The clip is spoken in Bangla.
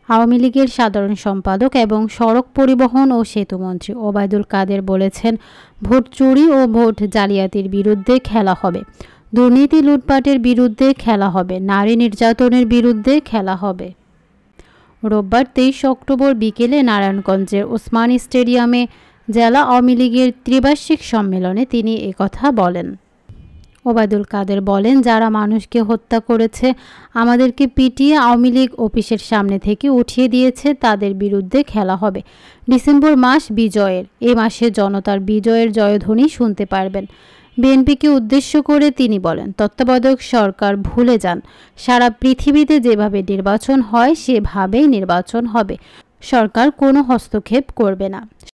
আওয়ামী লীগের সাধারণ সম্পাদক এবং সড়ক পরিবহন ও সেতুমন্ত্রী ওবায়দুল কাদের বলেছেন, ভোট চুরি ও ভোট জালিয়াতির বিরুদ্ধে খেলা হবে, দুর্নীতি লুটপাটের বিরুদ্ধে খেলা হবে, নারী নির্যাতনের বিরুদ্ধে খেলা হবে। রোববার 23 অক্টোবর বিকেলে নারায়ণগঞ্জের ওসমানী স্টেডিয়ামে জেলা আওয়ামী লীগের ত্রিবার্ষিক সম্মেলনে তিনি একথা বলেন। ওবায়দুল কাদের বলেন, যারা মানুষকে হত্যা করেছে, আমাদেরকে পিটিয়ে আওয়ামী লীগ অফিসের সামনে থেকে উঠিয়ে দিয়েছে, তাদের বিরুদ্ধে খেলা হবে। ডিসেম্বর মাস বিজয়ের, এ মাসে জনতার বিজয়ের জয়ধ্বনি শুনতে পারবেন। বিএনপিকে উদ্দেশ্য করে তিনি বলেন, তত্ত্বাবধায়ক সরকার ভুলে যান, সারা পৃথিবীতে যেভাবে নির্বাচন হয় সেভাবেই নির্বাচন হবে, সরকার কোনো হস্তক্ষেপ করবে না।